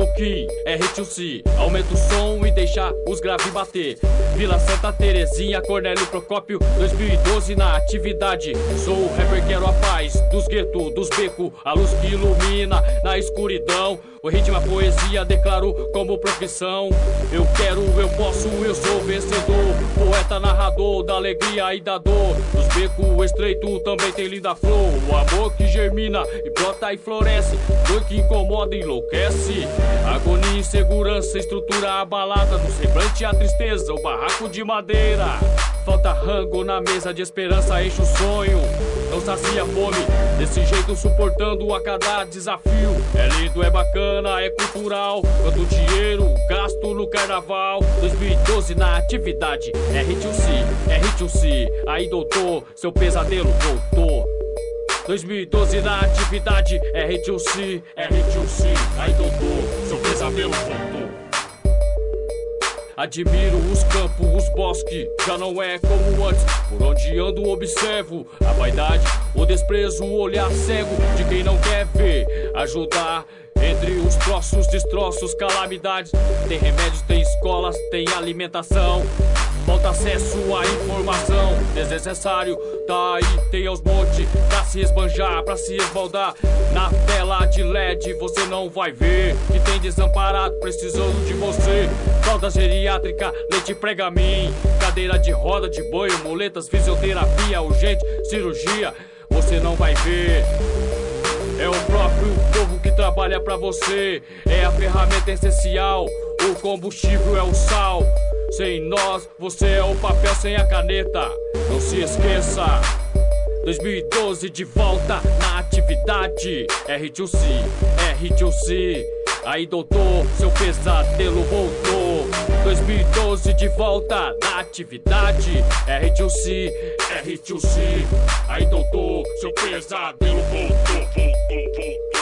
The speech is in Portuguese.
maluquinho, R2C. Aumenta o som e deixa os graves bater. Vila Santa Terezinha, Cornélio Procópio, 2012 na atividade. Sou o rapper, quero a paz dos guetos, dos becos, a luz que ilumina na escuridão. O ritmo, a poesia, declaro como profissão. Eu quero, eu posso, eu sou vencedor. Poeta, narrador da alegria e da dor. Nos becos estreito também tem linda flor. O amor que germina e brota e floresce. Dor que incomoda e enlouquece. Agonia, insegurança, estrutura abalada. No semblante a tristeza, o barraco de madeira. Falta rango na mesa de esperança, enche o sonho. Não sacia a fome, desse jeito suportando a cada desafio. É lindo, é bacana, é cultural. Quanto dinheiro gasto no carnaval. 2012 na atividade, R2C. Aí doutor, seu pesadelo voltou. 2012 na atividade, R2C. Aí doutor, seu pesadelo voltou. Admiro os campos, os bosques, já não é como antes. Por onde ando observo a vaidade, o desprezo, o olhar cego de quem não quer ver. Ajudar entre os troços, destroços, calamidades. Tem remédios, tem escolas, tem alimentação. Falta acesso à informação, desnecessário, tá aí, tem aos montes. Pra se esbanjar, pra se esbaldar. Na tela de LED você não vai ver que tem desamparado precisando de você. Fralda geriátrica, leite prega-mim, cadeira de roda, de banho, muletas, fisioterapia, urgente, cirurgia. Você não vai ver. É o próprio povo que trabalha pra você. É a ferramenta essencial, o combustível é o sal. Sem nós, você é o papel sem a caneta. Não se esqueça. 2012 de volta na atividade. R2C. Aí doutor, seu pesadelo voltou. 2012 de volta na atividade. R2C. Aí doutor, seu pesadelo voltou.